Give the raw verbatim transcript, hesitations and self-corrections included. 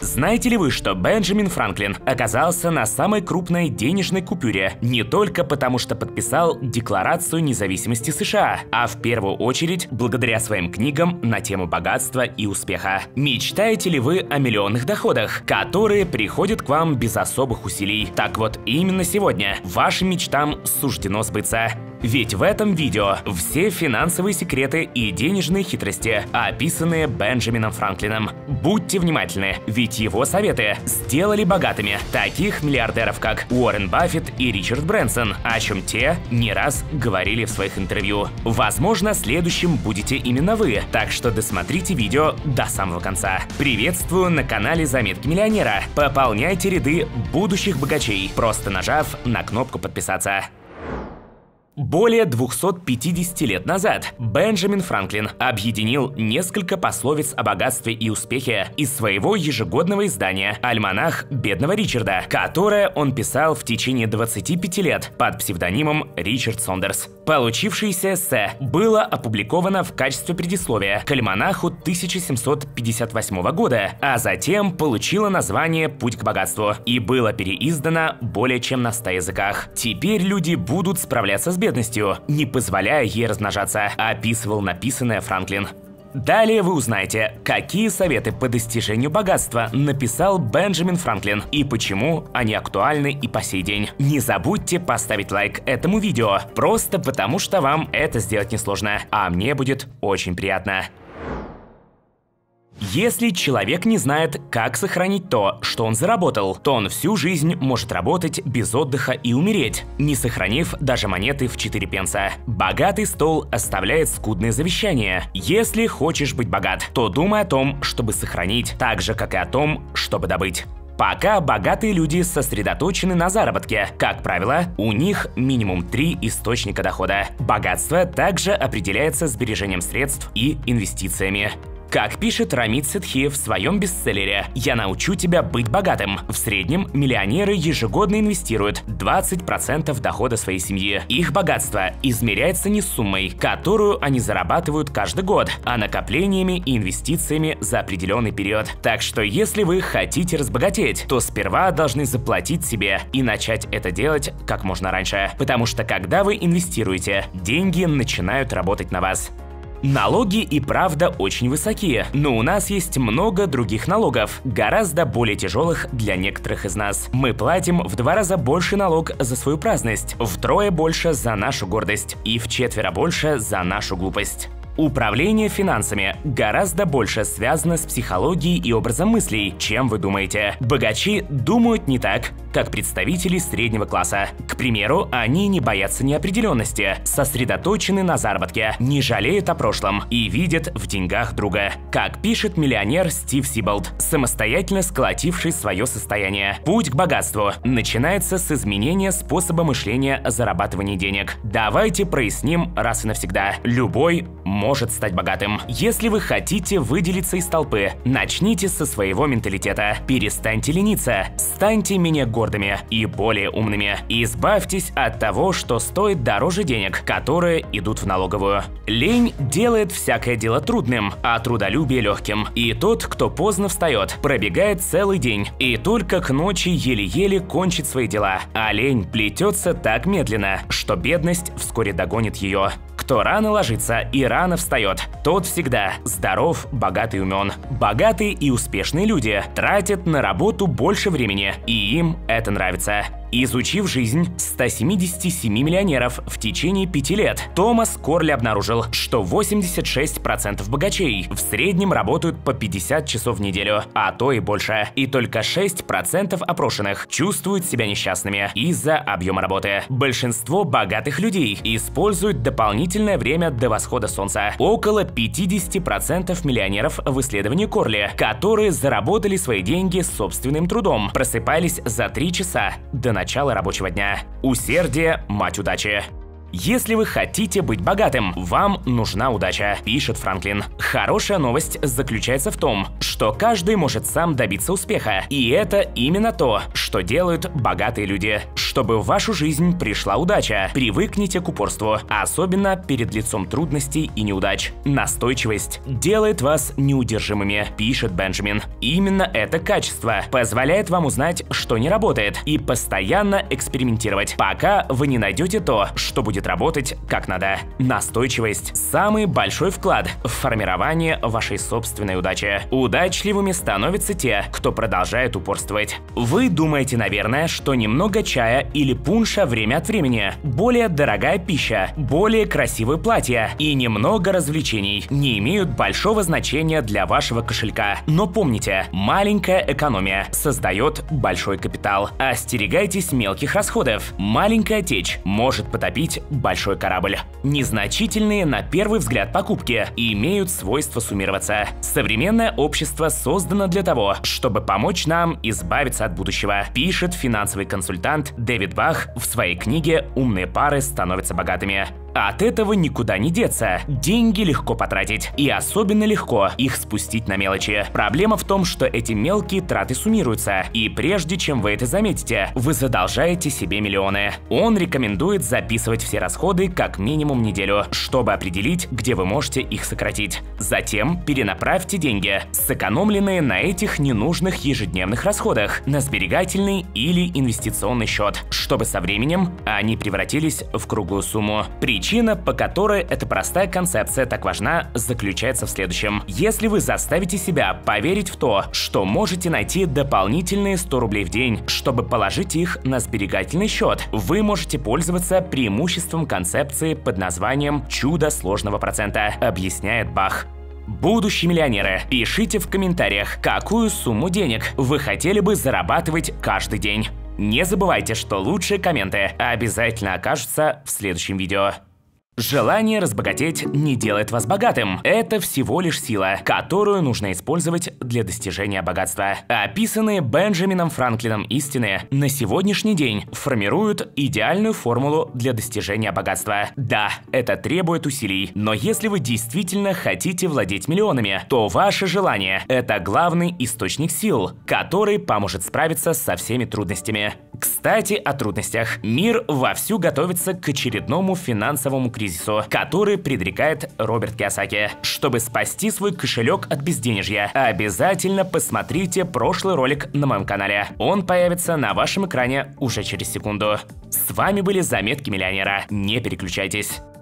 Знаете ли вы, что Бенджамин Франклин оказался на самой крупной денежной купюре не только потому, что подписал Декларацию независимости США, а в первую очередь благодаря своим книгам на тему богатства и успеха? Мечтаете ли вы о миллионных доходах, которые приходят к вам без особых усилий? Так вот, именно сегодня вашим мечтам суждено сбыться. Ведь в этом видео все финансовые секреты и денежные хитрости, описанные Бенджамином Франклином. Будьте внимательны, ведь его советы сделали богатыми таких миллиардеров, как Уоррен Баффет и Ричард Брэнсон, о чем те не раз говорили в своих интервью. Возможно, следующим будете именно вы, так что досмотрите видео до самого конца. Приветствую на канале Заметки Миллионера. Пополняйте ряды будущих богачей, просто нажав на кнопку подписаться. Более двухсот пятидесяти лет назад Бенджамин Франклин объединил несколько пословиц о богатстве и успехе из своего ежегодного издания «Альманах бедного Ричарда», которое он писал в течение двадцати пяти лет под псевдонимом Ричард Сондерс. Получившееся эссе было опубликовано в качестве предисловия к альманаху тысяча семьсот пятьдесят восьмого года, а затем получило название «Путь к богатству» и было переиздано более чем на ста языках. Теперь люди будут справляться с бедностью, не позволяя ей размножаться, описывал написанное Франклин. Далее вы узнаете, какие советы по достижению богатства написал Бенджамин Франклин и почему они актуальны и по сей день. Не забудьте поставить лайк этому видео, просто потому что вам это сделать несложно, а мне будет очень приятно. Если человек не знает, как сохранить то, что он заработал, то он всю жизнь может работать без отдыха и умереть, не сохранив даже монеты в четыре пенса. Богатый стол оставляет скудные завещания. Если хочешь быть богат, то думай о том, чтобы сохранить, так же, как и о том, чтобы добыть. Пока богатые люди сосредоточены на заработке, как правило, у них минимум три источника дохода. Богатство также определяется сбережением средств и инвестициями. Как пишет Рамит Сетхи в своем бестселлере «Я научу тебя быть богатым», в среднем миллионеры ежегодно инвестируют двадцать процентов дохода своей семьи. Их богатство измеряется не суммой, которую они зарабатывают каждый год, а накоплениями и инвестициями за определенный период. Так что если вы хотите разбогатеть, то сперва должны заплатить себе и начать это делать как можно раньше. Потому что когда вы инвестируете, деньги начинают работать на вас. Налоги и правда очень высокие, но у нас есть много других налогов, гораздо более тяжелых для некоторых из нас. Мы платим в два раза больше налог за свою праздность, втрое больше за нашу гордость и вчетверо больше за нашу глупость. Управление финансами гораздо больше связано с психологией и образом мыслей, чем вы думаете. Богачи думают не так, как представители среднего класса. К примеру, они не боятся неопределенности, сосредоточены на заработке, не жалеют о прошлом и видят в деньгах друга. Как пишет миллионер Стив Сиболт, самостоятельно сколотивший свое состояние. Путь к богатству начинается с изменения способа мышления о зарабатывании денег. Давайте проясним раз и навсегда. Любой может может стать богатым. Если вы хотите выделиться из толпы, начните со своего менталитета. Перестаньте лениться, станьте менее гордыми и более умными. Избавьтесь от того, что стоит дороже денег, которые идут в налоговую. Лень делает всякое дело трудным, а трудолюбие легким. И тот, кто поздно встает, пробегает целый день и только к ночи еле-еле кончит свои дела. А лень плетется так медленно, что бедность вскоре догонит ее. Кто рано ложится и рано встает, тот всегда здоров, богат и умен. Богатые и успешные люди тратят на работу больше времени, и им это нравится. Изучив жизнь ста семидесяти семи миллионеров в течение пяти лет, Томас Корли обнаружил, что восемьдесят шесть процентов богачей в среднем работают по пятьдесят часов в неделю, а то и больше. И только шесть процентов опрошенных чувствуют себя несчастными из-за объема работы. Большинство богатых людей используют дополнительное время до восхода солнца. Около пятидесяти процентов миллионеров в исследовании Корли, которые заработали свои деньги собственным трудом, просыпались за три часа до начала рабочего дня. Усердие – мать удачи. Если вы хотите быть богатым, вам нужна удача, пишет Франклин. Хорошая новость заключается в том, что каждый может сам добиться успеха. И это именно то, что делают богатые люди. Чтобы в вашу жизнь пришла удача, привыкните к упорству, особенно перед лицом трудностей и неудач. Настойчивость делает вас неудержимыми, пишет Бенджамин. Именно это качество позволяет вам узнать, что не работает, и постоянно экспериментировать, пока вы не найдете то, что будет работать как надо. Настойчивость – самый большой вклад в формирование вашей собственной удачи. Удачливыми становятся те, кто продолжает упорствовать. Вы думаете, наверное, что немного чая или пунша время от времени, более дорогая пища, более красивые платья и немного развлечений не имеют большого значения для вашего кошелька. Но помните, маленькая экономия создает большой капитал. Остерегайтесь мелких расходов. Маленькая течь может потопить большой корабль. Незначительные на первый взгляд покупки имеют свойство суммироваться. Современное общество создано для того, чтобы помочь нам избавиться от будущего, пишет финансовый консультант Дэвид Бах в своей книге «Умные пары становятся богатыми». От этого никуда не деться. Деньги легко потратить, и особенно легко их спустить на мелочи. Проблема в том, что эти мелкие траты суммируются, и прежде чем вы это заметите, вы задолжаете себе миллионы. Он рекомендует записывать все расходы как минимум неделю, чтобы определить, где вы можете их сократить. Затем перенаправьте деньги, сэкономленные на этих ненужных ежедневных расходах, на сберегательный или инвестиционный счет, чтобы со временем они превратились в круглую сумму. Причина Причина, по которой эта простая концепция так важна, заключается в следующем. Если вы заставите себя поверить в то, что можете найти дополнительные сто рублей в день, чтобы положить их на сберегательный счет, вы можете пользоваться преимуществом концепции под названием «чудо сложного процента», объясняет Бах. Будущие миллионеры, пишите в комментариях, какую сумму денег вы хотели бы зарабатывать каждый день. Не забывайте, что лучшие комменты обязательно окажутся в следующем видео. Желание разбогатеть не делает вас богатым. Это всего лишь сила, которую нужно использовать для достижения богатства. Описанные Бенджамином Франклином истины на сегодняшний день формируют идеальную формулу для достижения богатства. Да, это требует усилий, но если вы действительно хотите владеть миллионами, то ваше желание – это главный источник сил, который поможет справиться со всеми трудностями. Кстати, о трудностях. Мир вовсю готовится к очередному финансовому кризису, который предрекает Роберт Кийосаки. Чтобы спасти свой кошелек от безденежья, обязательно посмотрите прошлый ролик на моем канале. Он появится на вашем экране уже через секунду. С вами были Заметки миллионера. Не переключайтесь.